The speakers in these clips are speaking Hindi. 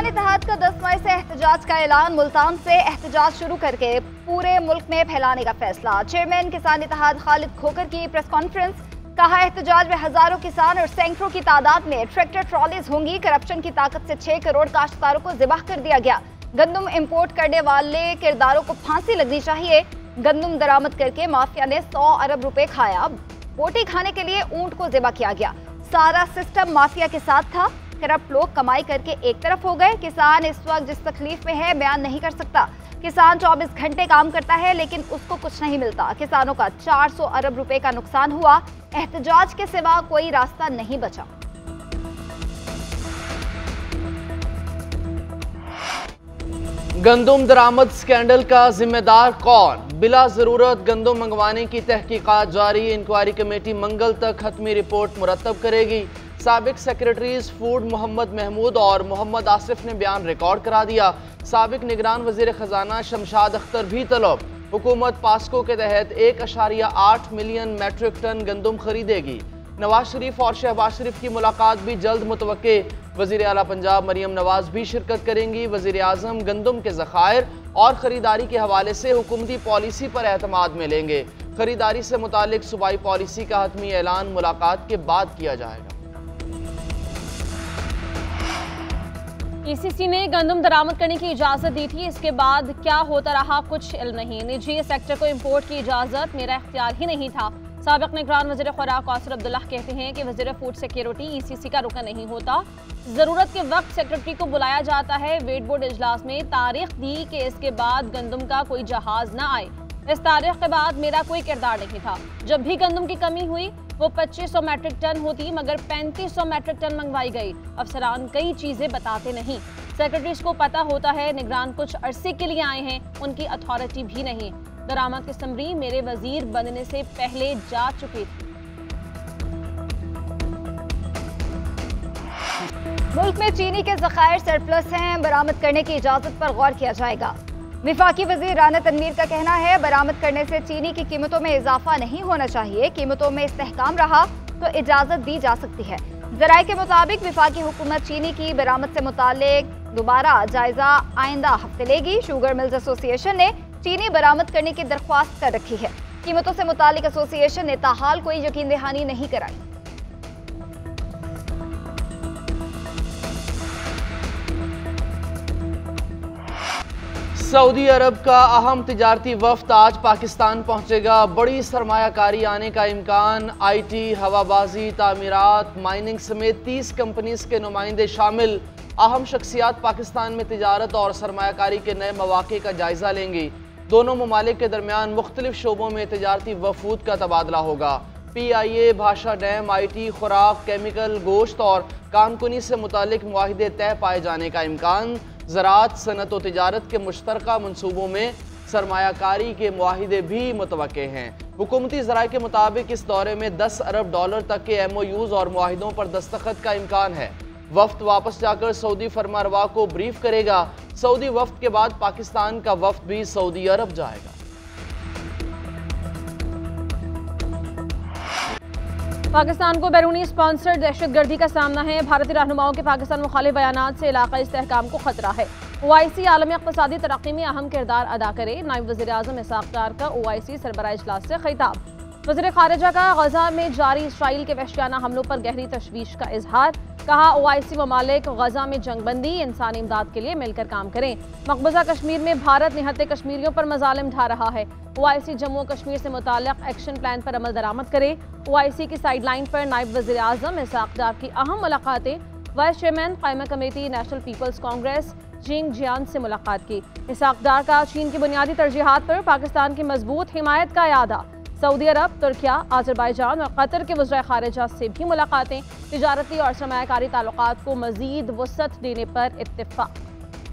इत्तेहाद का 10 मई से एहतजाज का ऐलान। मुल्तान से एहतजाज शुरू करके पूरे मुल्क में फैलाने का फैसला। चेयरमैन किसान इत्तेहाद खालिद खोकर की प्रेस कॉन्फ्रेंस। कहा, एहतजाज में हजारों किसान और सैकड़ों की तादाद में ट्रैक्टर ट्रॉलीज होंगी। करप्शन की ताकत से 6 करोड़ काश्तकारों को ज़िबाह कर दिया गया। गंदम इंपोर्ट करने वाले किरदारों को फांसी लगनी चाहिए। गंदम दरामद करके माफिया ने 100 अरब रुपए खाया। बोटी खाने के लिए ऊंट को ज़िबाह किया गया। सारा सिस्टम माफिया के साथ था। करप्ट लोग कमाई करके एक तरफ हो गए। किसान इस वक्त जिस तकलीफ में है बयान नहीं कर सकता। किसान 24 घंटे काम करता है लेकिन उसको कुछ नहीं मिलता। किसानों का 400 अरब रुपए का नुकसान हुआ। एहतजाज के सिवा कोई रास्ता नहीं बचा। गंदम दरामद स्कैंडल का जिम्मेदार कौन? बिला जरूरत गंदम मंगवाने की तहकीकात जारी। इंक्वायरी कमेटी मंगल तक हतमी रिपोर्ट मुरतब करेगी। साबिक सेक्रेटरीज फूड मोहम्मद महमूद और मोहम्मद आसिफ ने बयान रिकॉर्ड करा दिया। साबिक निगरान वजीर खजाना शमशाद अख्तर भी तलब। हुकूमत पास्को के तहत 1.8 मिलियन मैट्रिक टन गंदम खरीदेगी। नवाज शरीफ और शहबाज शरीफ की मुलाकात भी जल्द मुतवक्के। वजीर आला पंजाब मरियम नवाज भी शिरकत करेंगी। वजीर आजम गंदम के ज़खायर और खरीदारी के हवाले से हुकूमती पॉलिसी पर एतमाद में लेंगे। खरीदारी से मुतालिक सूबाई पॉलिसी का हतमी ऐलान मुलाकात के बाद किया जाएगा। ईसीसी ने गंदम दरामद करने की इजाजत दी थी। इसके बाद क्या होता रहा कुछ इल्म नहीं। निजी सेक्टर को इंपोर्ट की इजाजत मेरा इख्तियार ही नहीं था। साबिक निगरान वज़ीर खुराक कासिर अब्दुल्ला कहते हैं कि वज़ीर फूड सिक्योरिटी ईसीसी का रुकन नहीं होता। जरूरत के वक्त सेक्रेटरी को बुलाया जाता है। वेट बोर्ड इजलास में तारीख दी कि इसके बाद गंदम का कोई जहाज न आए। इस तारीख के बाद मेरा कोई किरदार नहीं था। जब भी गंदम की कमी हुई वो 2500 मैट्रिक टन होती मगर 3500 मैट्रिक टन मंगवाई गई। अफसरान कई चीजें बताते नहीं। सेक्रेटरीज को पता होता है निगरान कुछ अरसे के लिए आए हैं, उनकी अथॉरिटी भी नहीं। दरामद की समरी मेरे वजीर बनने से पहले जा चुकी थी। मुल्क में चीनी के ज़खायर सरप्लस हैं। बरामद करने की इजाजत पर गौर किया जाएगा। विफाकी वजीर राना तनवीर का कहना है, बरामद करने से चीनी की कीमतों में इजाफा नहीं होना चाहिए। कीमतों में इस्तेहकाम रहा तो इजाजत दी जा सकती है। जराये के मुताबिक विफाकी हुकूमत चीनी की बरामद से मुतालिक दोबारा जायजा आइंदा हफ्ते लेगी। शुगर मिल्स एसोसिएशन ने चीनी बरामद करने की दरख्वास्त कर रखी है। कीमतों से मुतालिक एसोसिएशन ने ताहाल कोई यकीन दहानी नहीं कराई। सऊदी अरब का अहम तिजारती वफ्द आज पाकिस्तान पहुंचेगा। बड़ी सरमायाकारी आने का इम्कान। IT, हवाबाजी, तामीरात, माइनिंग समेत 30 कंपनीज के नुमाइंदे शामिल। अहम शख्सियात पाकिस्तान में तिजारत और सरमायाकारी के नए मौके का जायजा लेंगी। दोनों ममालिक के दरमियान मुख्तलिफ शोबों में तिजारती वफूद का तबादला होगा। PIA, भाषा डैम, IT, खुराक, केमिकल, गोश्त और कानकुनी से मुतालिक मुआहिदे तय पाए जाने का इम्कान। ज़राअत, सनत और तिजारत के मुश्तरका मनसूबों में सरमायाकारी के मुआहिदे भी मुतवक्के हैं। हुकूमती ज़राए के मुताबिक इस दौरे में $10 अरब तक के MOUs और मुआहिदों पर दस्तखत का इम्कान है। वफ्द वापस जाकर सऊदी फरमारवा को ब्रीफ करेगा। सऊदी वफ्द के बाद पाकिस्तान का वफ्द भी सऊदी अरब जाएगा। पाकिस्तान को बैरूनी स्पॉन्सर्ड दहशतगर्दी का सामना है। भारतीय रहनुमाओं के पाकिस्तान मुखालिफ बयानात से इलाकाई इस्तेहकाम को खतरा है। OIC आलमी इक़्तिसादी तरक्की में अहम किरदार अदा करे। नायब वज़ीर आज़म इसाक़ डार का OIC सरबराह इजलास से खिताब। वज़ीर ख़ारिजा का गज़ा में जारी इसराइल के वहशियाना हमलों पर गहरी तशवीश का इजहार। कहा, OIC ममालिक गज़ा में जंगबंदी इंसानी इमदाद के लिए मिलकर काम करें। मकबूजा कश्मीर में भारत निहत्ते कश्मीरियों पर मज़ालिम ढा रहा है। OIC जम्मू कश्मीर से मुताल्लिक़ एक्शन प्लान पर अमल दरामद करे। OIC की साइडलाइन पर नायब वज़ीर आज़म इसाक़ डार की अहम मुलाकातें। वाइस चेयरमैन कायमा committee national people's congress Jing Jian से मुलाकात की। इसाक़ डार का चीन की बुनियादी तरजीहात पर पाकिस्तान की मजबूत हिमायत का यादा। सऊदी अरब, तुर्किया, आज़रबाईजान और कतर के वज़ीर ख़ारिजा से भी मुलाकातें। तिजारती और सरमायाकारी ताल्लुकात को मज़ीद वुसअत देने पर इत्तिफ़ाक़।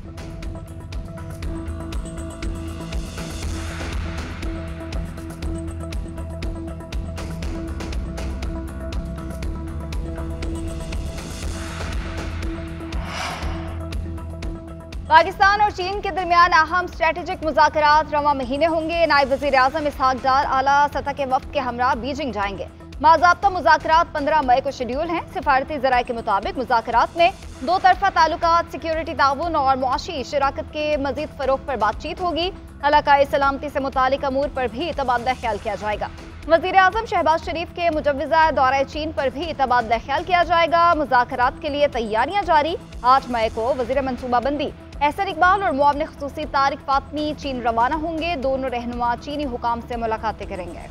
पाकिस्तान और चीन के दरमियान अहम स्ट्रेटेजिक मुज़ाकरात रवां महीने होंगे। नायब वज़ीर आज़म इसहाक़ डार आला सतह के वफ़द के हमरा बीजिंग जाएंगे। बाज़ाब्ता मुज़ाकरात 15 मई को शेड्यूल हैं। सिफारती ज़राए के मुताबिक मुज़ाकरात में दो तरफ़ा ताल्लुकात, सिक्योरिटी ताउन और मुआशी शराकत के मज़ीद फ़रोग़ पर बातचीत होगी। इलाकाई सलामती से मुतालिक अमूर पर भी तबादला ख्याल किया जाएगा। वज़ीर आज़म शहबाज शरीफ के मुजव्विज़ा दौरा चीन पर भी तबादला ख्याल किया जाएगा। मुज़ाकरात के लिए तैयारियां जारी। 8 मई को वज़ीर मनसूबाबंदी एहसन इकबाल और मुआविन ख़ुसूसी तारिक फातमी चीन रवाना होंगे। दोनों रहनुमा चीनी हुकाम से मुलाकातें करेंगे।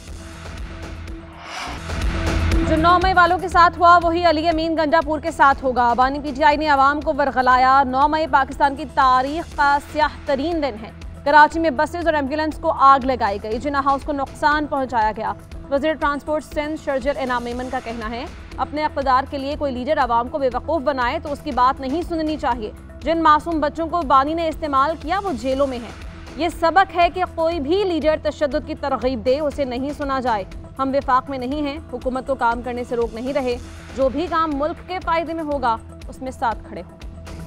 जो 9 मई वालों के साथ हुआ वही अली अमीन गंडापुर के साथ होगा। बानी पीटीआई ने अवाम को वर्गलाया। 9 मई पाकिस्तान की तारीख का स्याह तरीन दिन है। कराची में बसेज और एम्बुलेंस को आग लगाई गई, जिना हाउस को नुकसान पहुंचाया गया। वज़ीर ट्रांसपोर्ट सिंध शर्जिल इनाम मेमन का कहना है, अपने इक़्तिदार के लिए कोई लीडर अवाम को बेवकूफ़ बनाए तो उसकी बात नहीं सुननी चाहिए। जिन मासूम बच्चों को बानी ने इस्तेमाल किया वो जेलों में हैं। ये सबक है कि कोई भी लीडर तशद्दुद की तरगीब दे उसे नहीं सुना जाए। हम विफाक में नहीं हैं, हुकूमत को काम करने से रोक नहीं रहे। जो भी काम मुल्क के फ़ायदे में होगा उसमें साथ खड़े हों।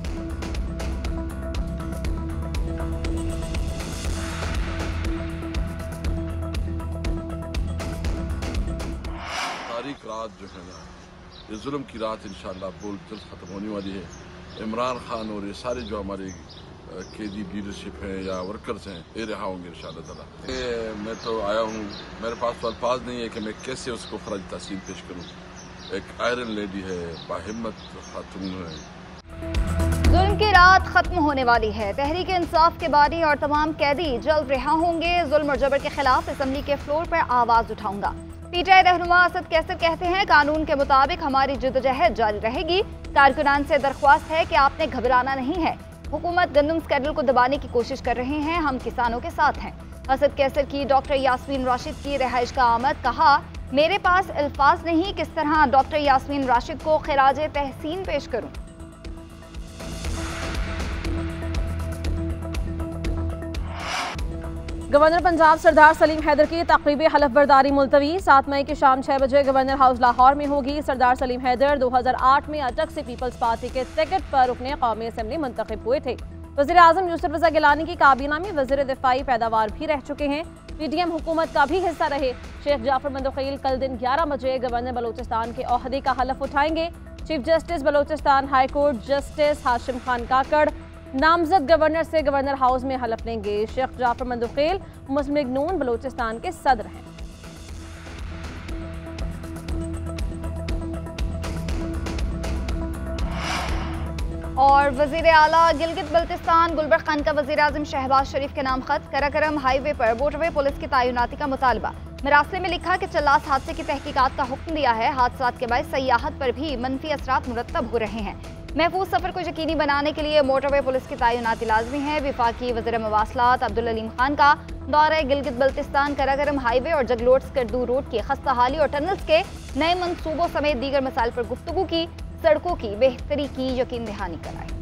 तारीख रात जो है ना, ये जुल्म की रात इंशाअल्लाह बहुत जल्द ख़त्म होने वाली है। इमरान खान और ये सारे जो हमारे कैदी लीडरशिप हैं या वर्कर्स हैं, ये रिहा होंगे इंशाअल्लाह ताला। मैं तो आया हूँ, मेरे पास तो अल्फाज नहीं है कि मैं कैसे उसको फ़र्ज तहसीन पेश करूँ। एक आयरन लेडी है, बाहिम्मत खातून है। जुल्म की रात खत्म होने वाली है। तहरीक इंसाफ के बानी और तमाम कैदी जल्द रिहा होंगे। जुल्म और जबर के खिलाफ असम्बली के फ्लोर पर आवाज उठाऊंगा। पीटीआई रहनुमा असद कैसर कहते हैं, कानून के मुताबिक हमारी जद्दोजहद जारी रहेगी। कारकुनान से दरख्वास्त है कि आपने घबराना नहीं है। हुकूमत गंदम स्कैंडल को दबाने की कोशिश कर रहे हैं, हम किसानों के साथ हैं। असद कैसर की डॉक्टर यास्मीन राशिद की रिहाइश का आमद, कहा मेरे पास अल्फाज नहीं किस तरह डॉक्टर यास्मीन राशिद को खिराज तहसीन पेश करूं। गवर्नर पंजाब सरदार सलीम हैदर की तक़रीब हलफ बरदारी मुलतवी। 7 मई की शाम 6 बजे गवर्नर हाउस लाहौर में होगी। सरदार सलीम हैदर 2008 में अटक से पीपल्स पार्टी के टिकट पर रुकने कौमी असम्बली मुंतखब हुए थे। वज़ीर आज़म यूसुफ रज़ा गिलानी की काबीना में वज़ीर दिफ़ाई पैदावार भी रह चुके हैं। पीडीएम हुकूमत का भी हिस्सा रहे। शेख जाफर मंदुखील कल दिन 11 बजे गवर्नर बलोचिस्तान के ओहदे का हलफ उठाएंगे। Chief justice Balochistan high court justice Hashim Khan Kakar नामजद गवर्नर से गवर्नर हाउस में हलफ लेंगे। शेख जाफर मंदुखील मुस्लिम लीग नून बलोचिस्तान के सदर हैं। और वज़ीर आला गिलगित बल्तिस्तान गुलबर्ग खान का वज़ीर आज़म शहबाज शरीफ के नाम खत। कराकरम हाईवे पर मोटरवे पुलिस की तैनाती का मुतालबा। मरासले में लिखा कि चल्लास हादसे की तहकीकात का हुक्म दिया है। हादसात के बाद सयाहत पर भी मनफी असरात मुरतब हो रहे हैं। महफूज सफर को यकीनी बनाने के लिए मोटरवे पुलिस की तैनाती लाजमी है। विफाकी वज़ीर मवासलात अब्दुल अलीम खान का दौरा गिलगित बल्तिस्तान कराकरम हाईवे और जगलोट स्कर्दू रोड की खस्ता हाली और टनल्स के नए मंसूबों समेत दीगर मसाइल पर गुफ्तगू की। सड़कों की बेहतरी की यकीन दहानी कराई।